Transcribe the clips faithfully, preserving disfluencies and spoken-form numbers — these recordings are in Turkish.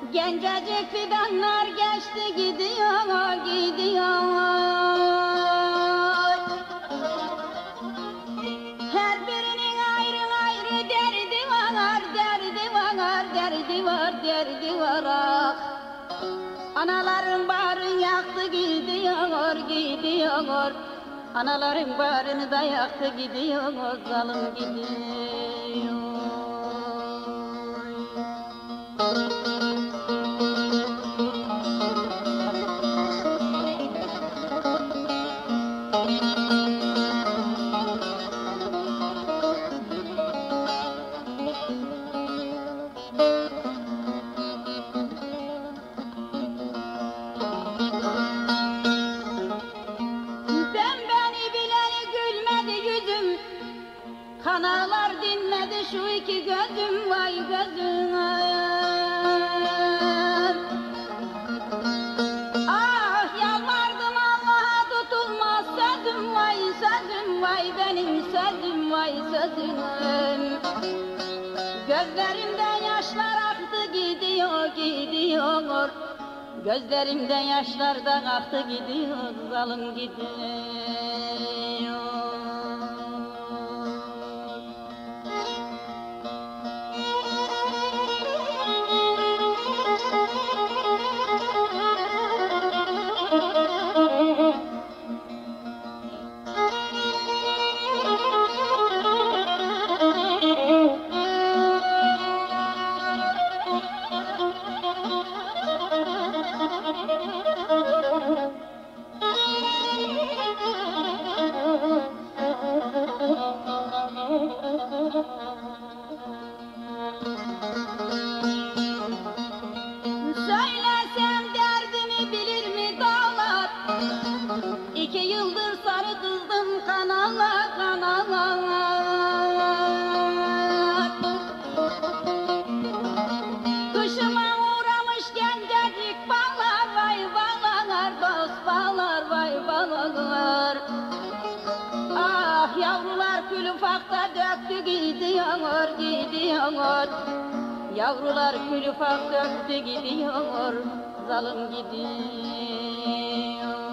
Gencecik fidanlar geçti gidiyor, gidiyor. Her birinin ayrı ayrı derdi var, derdi var, derdi var, derdi var. Ah. Anaların bağrını yaktı gidiyor, gidiyor. Anaların bağrını da yaktı gidiyor, zalim gidiyor. Kanalar dinledi şu iki gözüm, vay gözüm. Ah yalvardım Allah'a tutulmaz sözüm, vay sözüm, vay benim sözüm, vay sözüm. Gözlerimden yaşlar aktı gidiyor, gidiyor. Gözlerimden yaşlar da aktı gidiyor, zalim gidiyor. Söylesem derdimi bilir mi dağlar? İki yıldır sarı kızdım kanalar, kanalar. Kışıma uğramış gencecik bağlar, vay bağlar, dost bağlar, vay bağlar. Ah yavrular kül ufakta döktü gidiyor, gidiyor. Yavrular kül ufak döktü gidiyor, zalim gidiyor.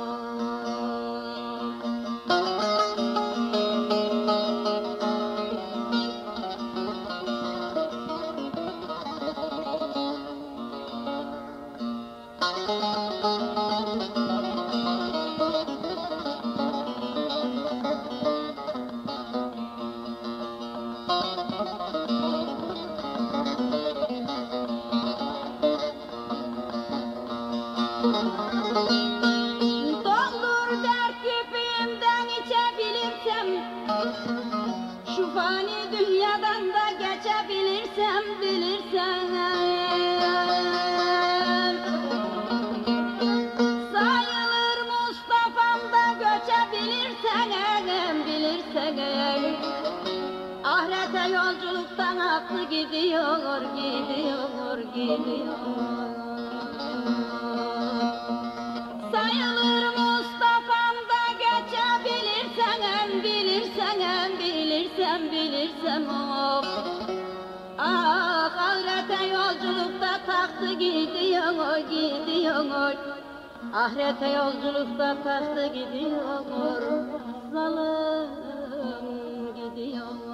Doldur dert küpümden içebilirsem, şu fani dünyadan da geçebilirsem, bilirsem. Sayılır Mustafa'm da göçebilirsen, bilirsen. Ahirete yolculuktan aklı gidiyor, gidiyor, gidiyor. Sayılır Mustafa'm da geçebilirsen, bilirsen, bilirsen, bilirsen. Of. Ah ahirete yolculukta taktı gidiyor, gidiyor. Ahirete yolculukta taktı gidiyor, zalim gidiyor.